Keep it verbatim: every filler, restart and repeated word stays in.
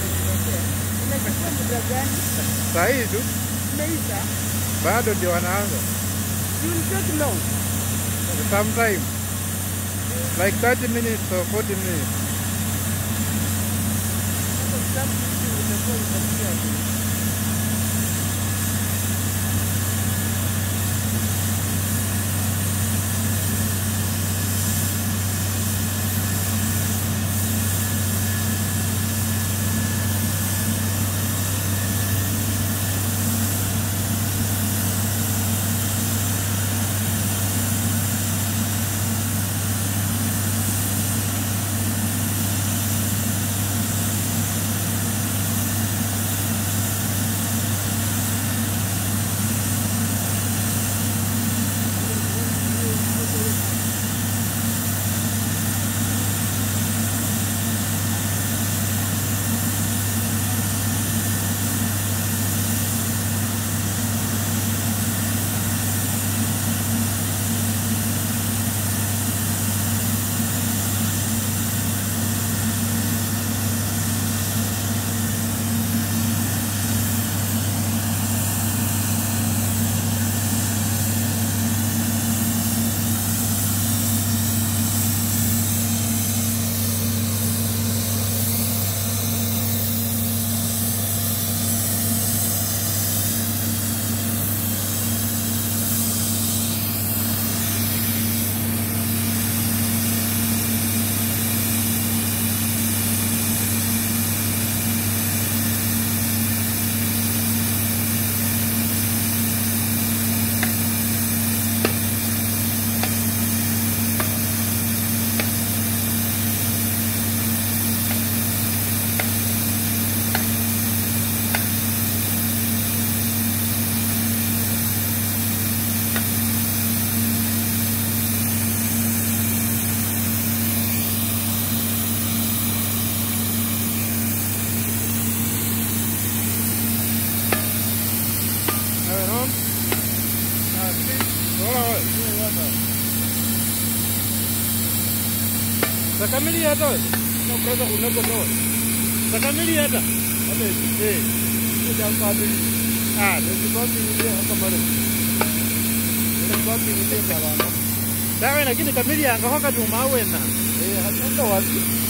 Sahi tu bado ndio wanaanza. Sometime like thirty minutes or forty minutes. Sakamili hata wewe. Unaweza kunako sawa. Sakamili hata. Hata eh. Ndio family. Ah, ndio family hapa mara. Ndio family ndio baba. Dawa lakini kamili anga hoka tu mawena. Eh, hata wapi?